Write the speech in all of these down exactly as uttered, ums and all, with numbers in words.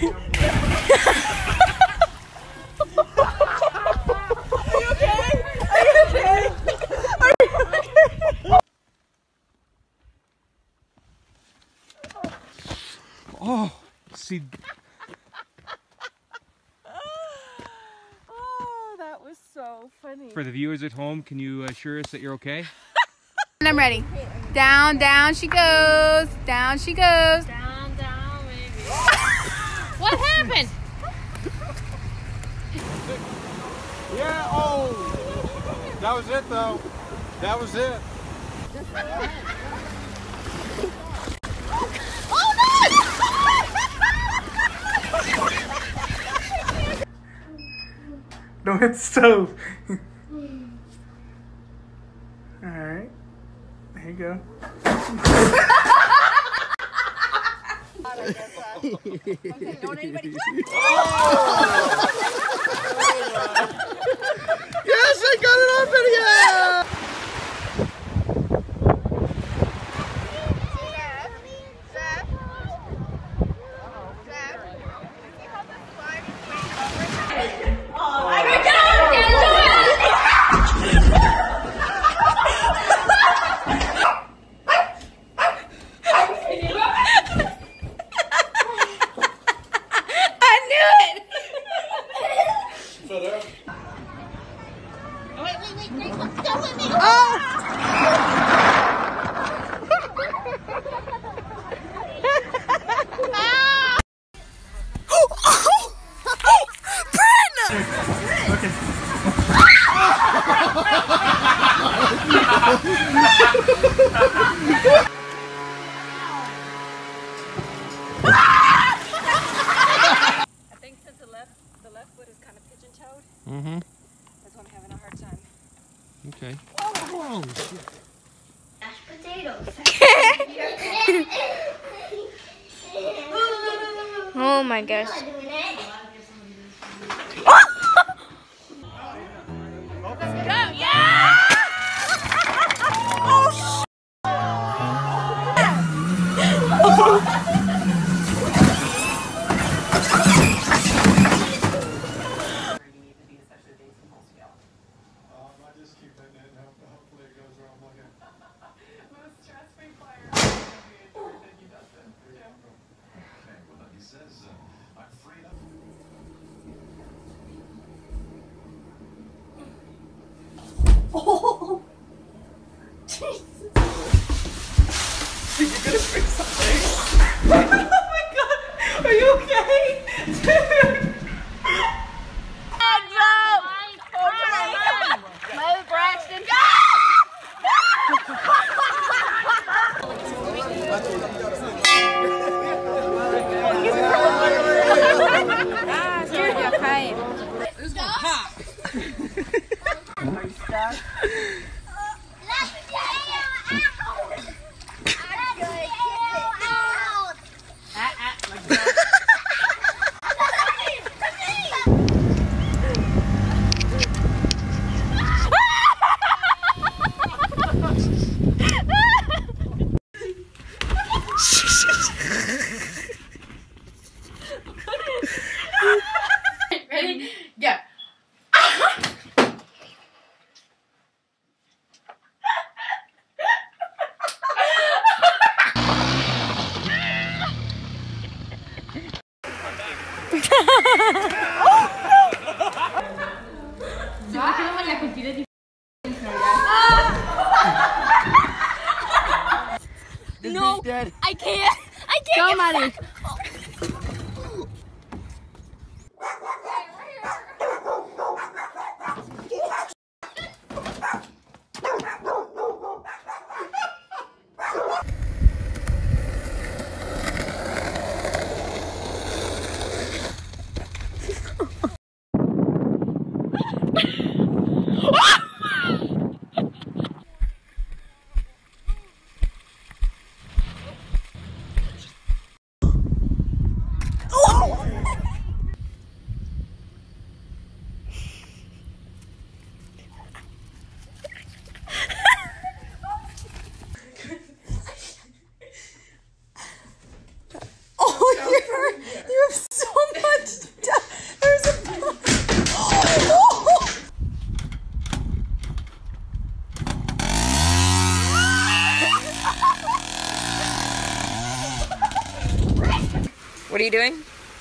Oh, see. Oh, that was so funny. For the viewers at home, can you assure us that you're okay? And I'm ready. Down, down she goes. Down she goes. Down, down, baby. What happened? Yeah, oh! That was it though. That was it. Don't hit the stove. Alright. There you go. Okay, don't anybody Yes, I got it on video! I think since the left, the left foot is kind of pigeon-toed, Mm-hmm. that's why I'm having a hard time. Okay. Mashed potatoes. Oh my gosh. Oh, Jesus. You're gonna fix something. Oh my god. Are you okay? Dude. Move, Braxton. Who's gonna pop? Are you stuck? Ready? Go. No, I can't. I can't. Go, Maddie. What are you doing?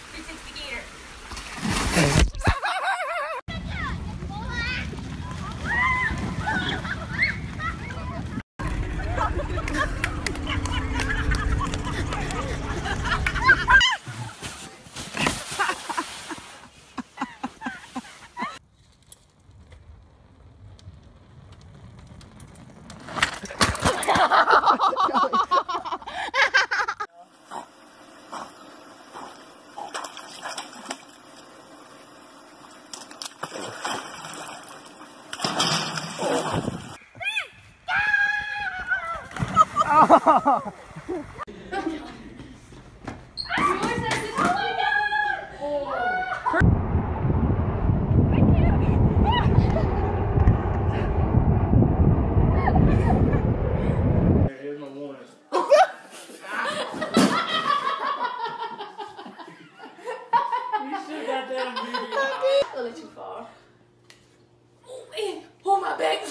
A little too far. Oh, man. Hold my back.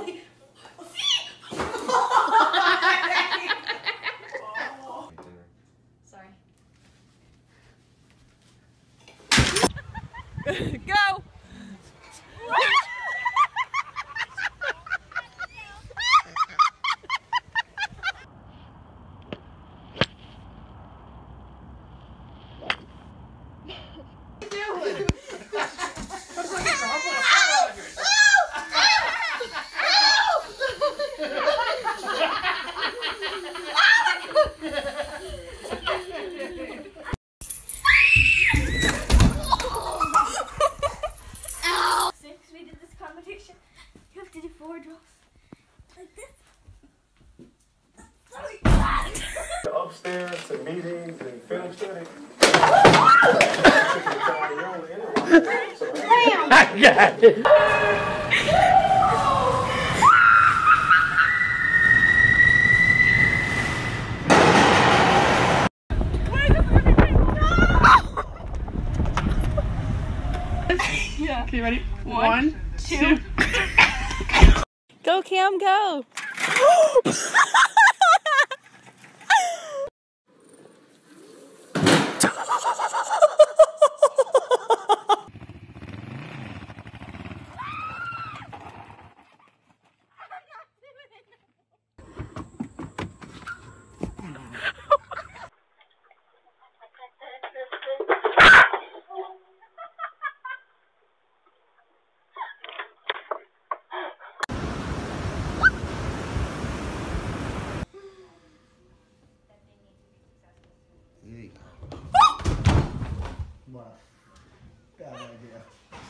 Sorry. Go! Upstairs to meetings and film study. I got it. Yeah. Okay, ready? One, One two. Go, Cam, go. Wow. Bad idea.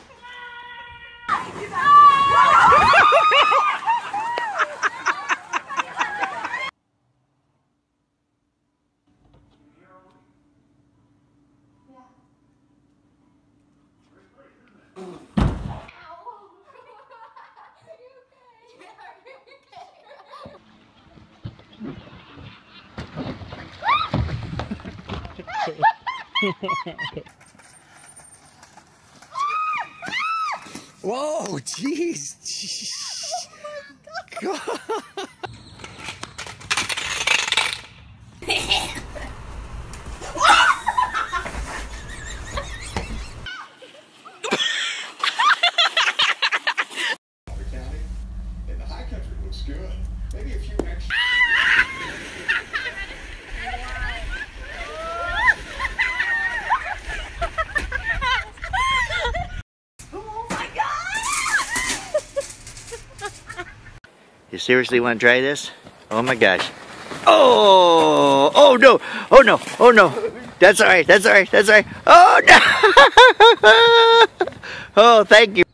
Whoa, jeez. Oh my God. County and the high country looks good. Maybe a few extra. You seriously want to try this? Oh my gosh. Oh, oh no, oh no, oh no. That's all right, that's all right, that's all right. Oh no. Oh, thank you.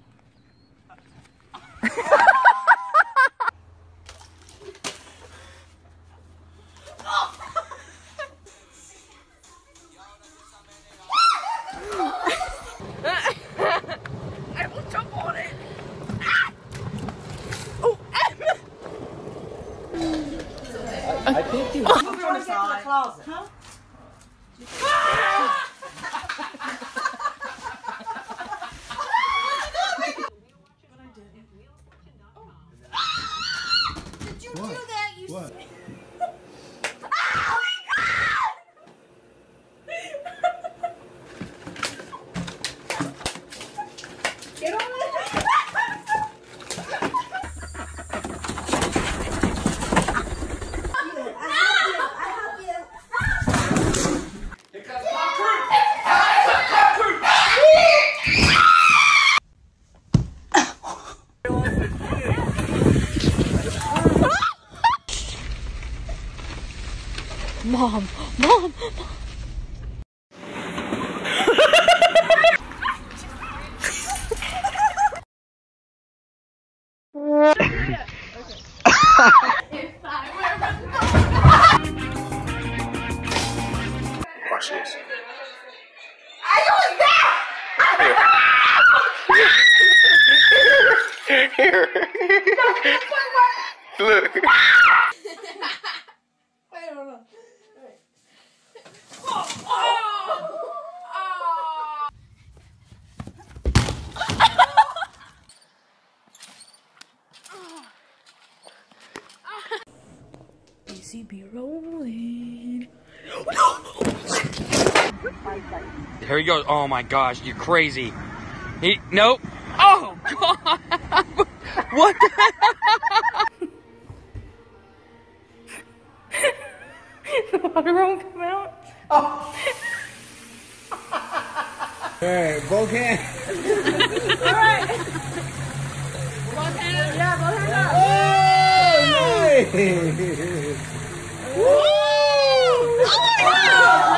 I will jump on it. I think you Move it on the side. Closet. Huh? Mom, mom, mom. Watch this. Here. Look. A C B rolling. Here he goes. Oh my gosh, you're crazy. He, nope. Oh God. What the The water won't come out. Oh. Alright, both hands. Alright. Both hands? Yeah, both hands up. Oh, nice. Woo! Oh my God.